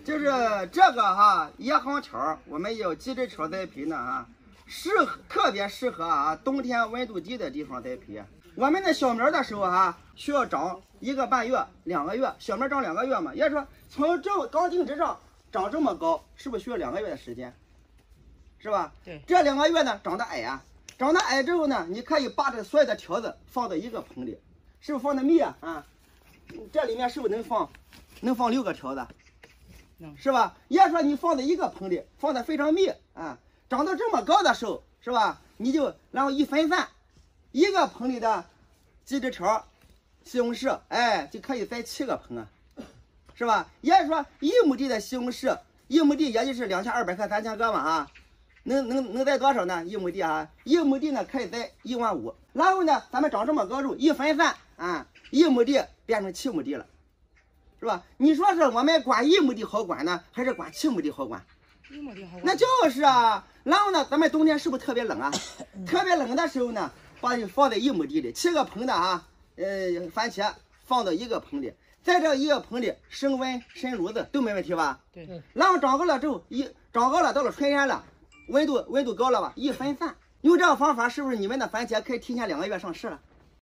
就是这个哈野行条，我们有几只条栽培呢哈，特别适合啊冬天温度低的地方栽培。我们的小苗的时候哈，需要长1个半月、2个月，小苗长2个月嘛，也就是说从这钢茎之上长这么高，是不是需要2个月的时间？是吧？ 对。这 2个月呢长得矮啊，长得矮之后呢，你可以把这所有的条子放到一个盆里，是不是放的密啊？这里面是不是能放6个条子？是吧？也就是说你放在一个盆里，放的非常密啊，长到这么高的时候，是吧？你就然后一分散，一个盆里的几枝条、西红柿，哎，就可以栽7个盆啊，是吧？也就是说1亩地的西红柿，1亩地也就是2200克、3000克嘛啊，能栽多少呢？1亩地啊，1亩地呢可以栽15000。然后呢，咱们长这么高之后一分散啊，1亩地变成7亩地了。是吧？你说是我们管1亩地好管呢，还是管7亩地好管 ？1亩地好管。 那就是啊。然后呢，咱们冬天是不是特别冷啊？特别冷的时候呢，把它放在1亩地里，7个盆的啊，番茄放到一个盆里，在这一个盆里升温渗炉子都没问题吧？ 对。 然后长高了之后，长高了到了春天了，温度高了吧，一分散，用这个方法是不是你们的番茄可以提前2个月上市了？